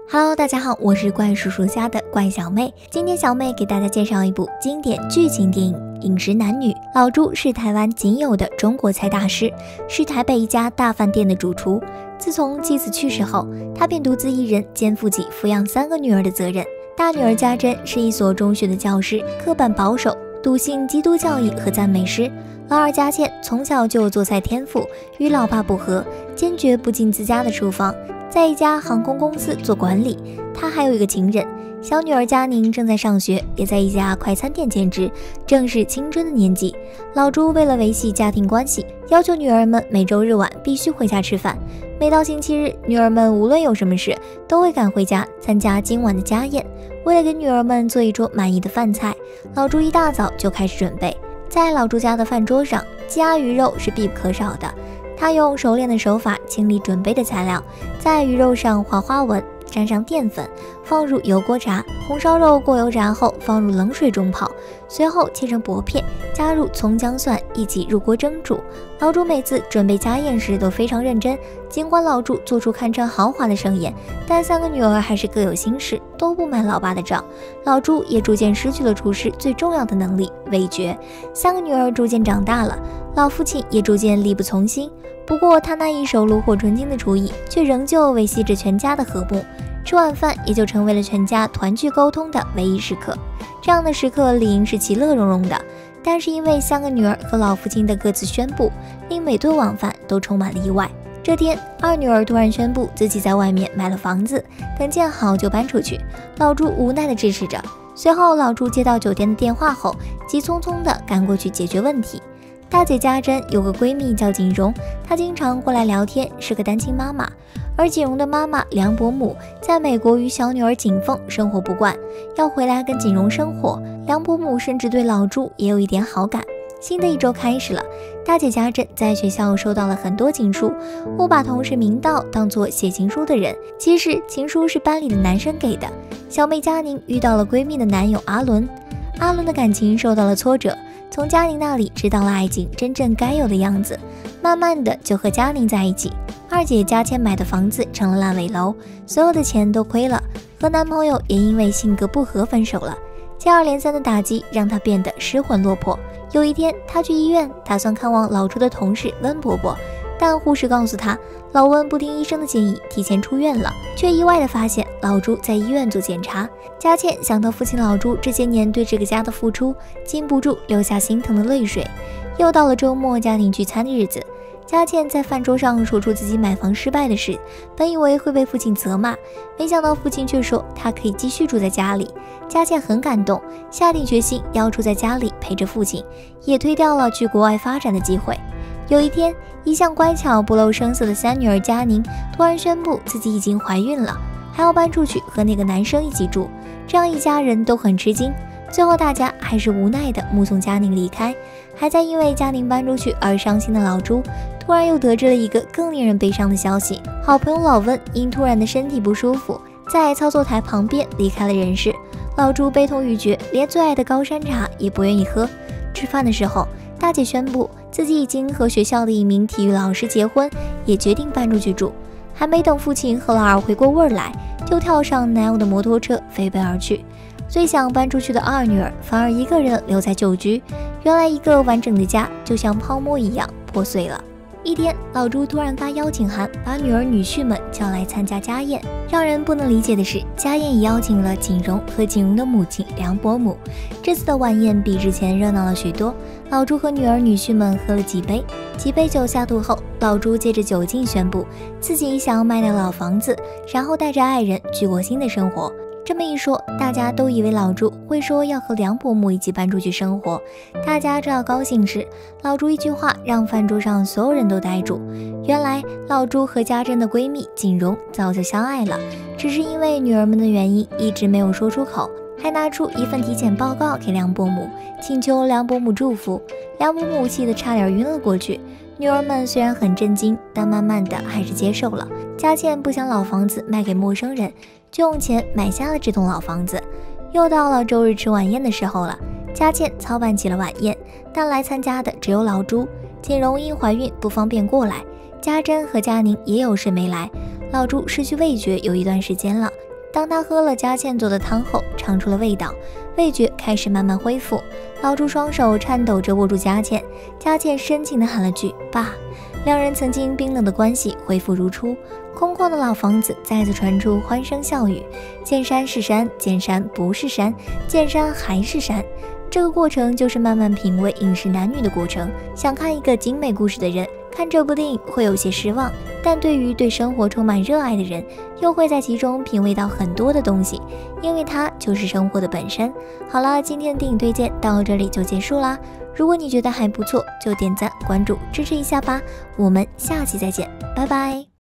Hello， 大家好，我是怪叔叔家的怪小妹。今天小妹给大家介绍一部经典剧情电影《饮食男女》。老朱是台湾仅有的中国菜大师，是台北一家大饭店的主厨。自从妻子去世后，他便独自一人肩负起抚养3个女儿的责任。大女儿家珍是一所中学的教师，刻板保守，笃信基督教义和赞美诗。老二家倩从小就有做菜天赋，与老爸不和，坚决不进自家的厨房，在一家航空公司做管理。她还有一个情人。小女儿佳宁正在上学，也在一家快餐店兼职，正是青春的年纪。老朱为了维系家庭关系，要求女儿们每周日晚必须回家吃饭。每到星期日，女儿们无论有什么事，都会赶回家参加今晚的家宴。为了给女儿们做一桌满意的饭菜，老朱一大早就开始准备。在老朱家的饭桌上，鸡鸭鱼肉是必不可少的。他用熟练的手法清理准备的材料，在鱼肉上画花纹，沾上淀粉，放入油锅炸。红烧肉过油炸后放入冷水中泡，随后切成薄片，加入葱姜蒜一起入锅蒸煮。老朱每次准备家宴时都非常认真，尽管老朱做出堪称豪华的盛宴，但3个女儿还是各有心事，都不买老爸的账。老朱也逐渐失去了厨师最重要的能力——味觉。3个女儿逐渐长大了，老父亲也逐渐力不从心。不过他那一手炉火纯青的厨艺，却仍旧维系着全家的和睦。吃晚饭也就成为了全家团聚沟通的唯一时刻。这样的时刻理应是其乐融融的，但是因为3个女儿和老父亲的各自宣布，令每顿晚饭都充满了意外。这天，二女儿突然宣布自己在外面买了房子，等建好就搬出去。老朱无奈地支持着。随后，老朱接到酒店的电话后，急匆匆地赶过去解决问题。大姐家珍有个闺蜜叫锦荣，她经常过来聊天，是个单亲妈妈。而锦荣的妈妈梁伯母在美国与小女儿锦凤生活不惯，要回来跟锦荣生活。梁伯母甚至对老朱也有一点好感。新的一周开始了，大姐家珍在学校收到了很多情书，误把同事明道当作写情书的人，其实情书是班里的男生给的。小妹佳宁遇到了闺蜜的男友阿伦，阿伦的感情受到了挫折，从佳宁那里知道了爱情真正该有的样子，慢慢的就和佳宁在一起。二姐佳倩买的房子成了烂尾楼，所有的钱都亏了，和男朋友也因为性格不合分手了。接二连三的打击让她变得失魂落魄。有一天，她去医院打算看望老朱的同事温伯伯，但护士告诉她，老温不听医生的建议提前出院了，却意外的发现老朱在医院做检查。佳倩想到父亲老朱这些年对这个家的付出，禁不住流下心疼的泪水。又到了周末家庭聚餐的日子，佳倩在饭桌上说出自己买房失败的事，本以为会被父亲责骂，没想到父亲却说她可以继续住在家里。佳倩很感动，下定决心要住在家里陪着父亲，也推掉了去国外发展的机会。有一天，一向乖巧不露声色的3女儿佳宁突然宣布自己已经怀孕了，还要搬出去和那个男生一起住，这样一家人都很吃惊。最后大家还是无奈地目送佳宁离开。还在因为佳宁搬出去而伤心的老朱，突然又得知了一个更令人悲伤的消息：好朋友老温因突然的身体不舒服，在操作台旁边离开了人世。老朱悲痛欲绝，连最爱的高山茶也不愿意喝。吃饭的时候，大姐宣布自己已经和学校的一名体育老师结婚，也决定搬出去住。还没等父亲和老二回过味儿来，就跳上男友的摩托车飞奔而去。最想搬出去的二女儿反而一个人留在旧居，原来一个完整的家就像泡沫一样破碎了。一天，老朱突然发邀请函，把女儿女婿们叫来参加家宴。让人不能理解的是，家宴也邀请了锦荣和锦荣的母亲梁伯母。这次的晚宴比之前热闹了许多，老朱和女儿女婿们喝了几杯酒下肚后，老朱借着酒劲宣布自己想卖掉老房子，然后带着爱人去过新的生活。这么一说，大家都以为老朱会说要和梁伯母一起搬出去生活。大家正要高兴时，老朱一句话让饭桌上所有人都呆住。原来老朱和家珍的闺蜜锦荣早就相爱了，只是因为女儿们的原因一直没有说出口，还拿出一份体检报告给梁伯母，请求梁伯母祝福。梁伯母气得差点晕了过去。女儿们虽然很震惊，但慢慢的还是接受了。佳倩不想老房子卖给陌生人，就用钱买下了这栋老房子。又到了周日吃晚宴的时候了，佳倩操办起了晚宴，但来参加的只有老朱。锦荣因怀孕不方便过来，家珍和佳宁也有事没来。老朱失去味觉有一段时间了， 当他喝了佳倩做的汤后，尝出了味道，味觉开始慢慢恢复。老朱双手颤抖着握住佳倩，佳倩深情地喊了句“爸”。两人曾经冰冷的关系恢复如初，空旷的老房子再次传出欢声笑语。见山是山，见山不是山，见山还是山。这个过程就是慢慢品味饮食男女的过程。想看一个精美故事的人，看这部电影会有些失望，但对于对生活充满热爱的人，又会在其中品味到很多的东西，因为它就是生活的本身。好了，今天的电影推荐到这里就结束啦。如果你觉得还不错，就点赞、关注支持一下吧。我们下期再见，拜拜。